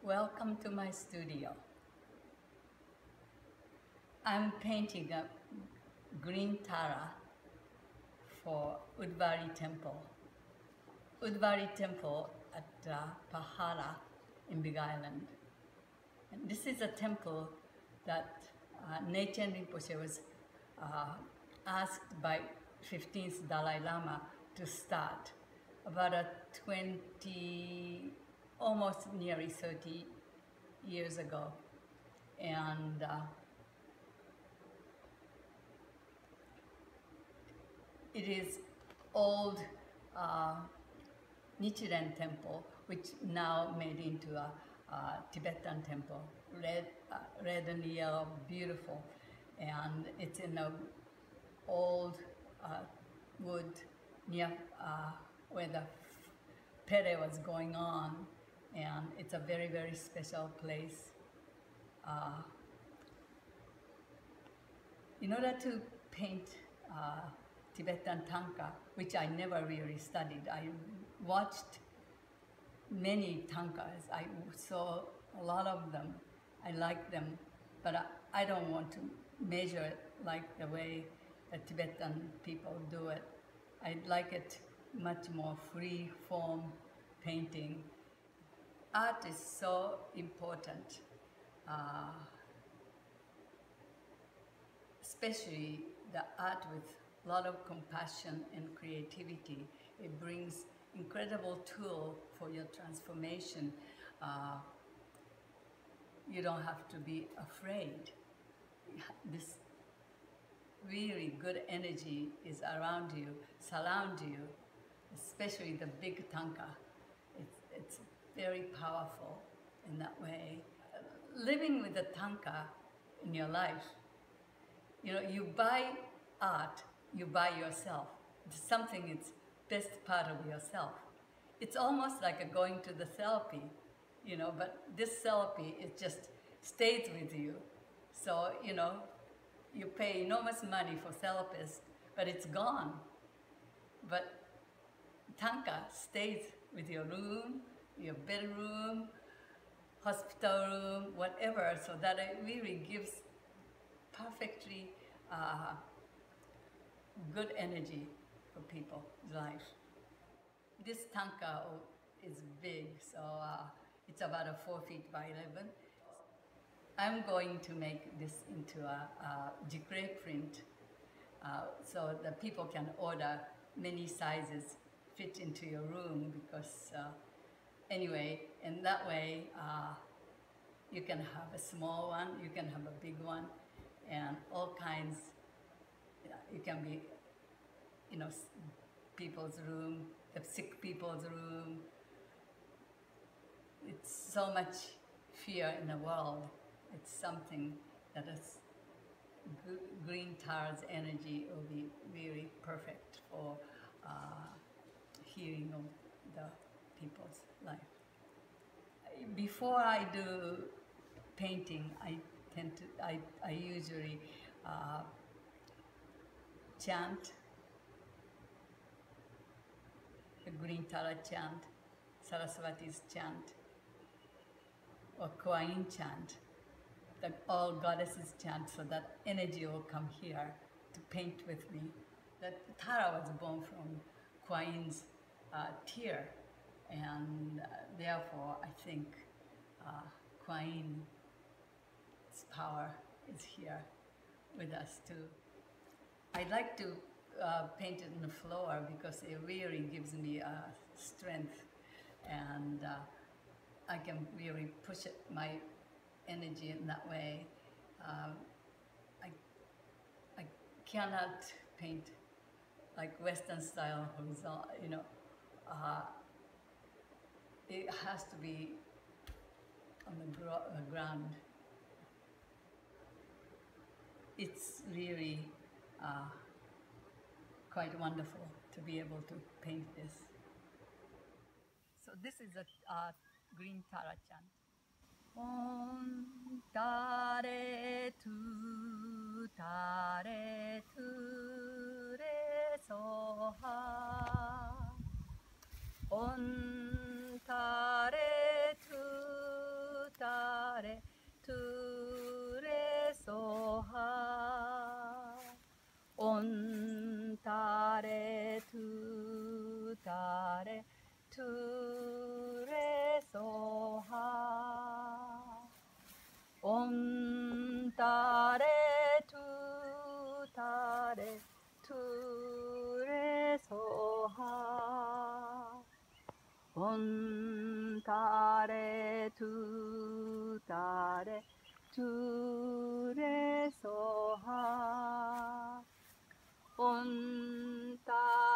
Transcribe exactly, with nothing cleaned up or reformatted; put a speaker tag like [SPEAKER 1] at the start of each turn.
[SPEAKER 1] Welcome to my studio. I'm painting a green Tara for Udvari Temple. Udvari Temple at uh, Pahara in Big Island. And this is a temple that uh, Nechung Rinpoche was uh, asked by fifteenth Dalai Lama to start about a twenty, almost nearly thirty years ago. And uh, it is old uh, Nichiren temple, which now made into a, a Tibetan temple, red, uh, red and yellow, beautiful, and it's in a old uh, wood near uh, where the pere was going on, and it's a very, very special place. Uh, in order to paint uh, Tibetan Thangka, which I never really studied, I watched many Thangkas. I saw a lot of them. I like them, but I, I don't want to measure it like the way the Tibetan people do it. I like it much more free form painting. Art is so important, uh, especially the art with a lot of compassion and creativity. It brings incredible tool for your transformation. Uh, you don't have to be afraid. This really good energy is around you, surround you, especially the big Thangka. It's, it's very powerful in that way. Living with the Thangka in your life, you know, you buy art, you buy yourself. It's something, it's best part of yourself. It's almost like a going to the therapy, you know, but this therapy, it just stays with you. So, you know, you pay enormous money for therapists, but it's gone. But Thangka stays with your room, your bedroom, hospital room, whatever, so that it really gives perfectly uh, good energy for people's life. This Thangka is big, so uh, it's about a four feet by eleven. I'm going to make this into a, a jicre print, uh, so that people can order many sizes, fit into your room, because uh, anyway, in that way, uh, you can have a small one, you can have a big one, and all kinds. You can be, you know, people's room, the sick people's room. It's so much fear in the world. It's something that is green Tara's energy will be really perfect for uh, healing of the people's life. Before I do painting, I tend to, I, I usually uh, chant, the green Tara chant, Saraswati's chant, or Kuan chant, the all goddesses chant, so that energy will come here to paint with me. That Tara was born from Kuan's uh, tear, and uh, therefore I think uh, Kuan's power is here with us too. I like to uh, paint it on the floor because it really gives me uh, strength, and uh, I can really push it, my energy in that way. Um, I, I cannot paint like Western style horizontal, you know. Uh, it has to be on the, gro the ground. It's really uh, quite wonderful to be able to paint this. So this is a uh, green Tara chant. Om tare tu tare tu re soha. Om tare tu
[SPEAKER 2] tare tu tare tu re so ha on ta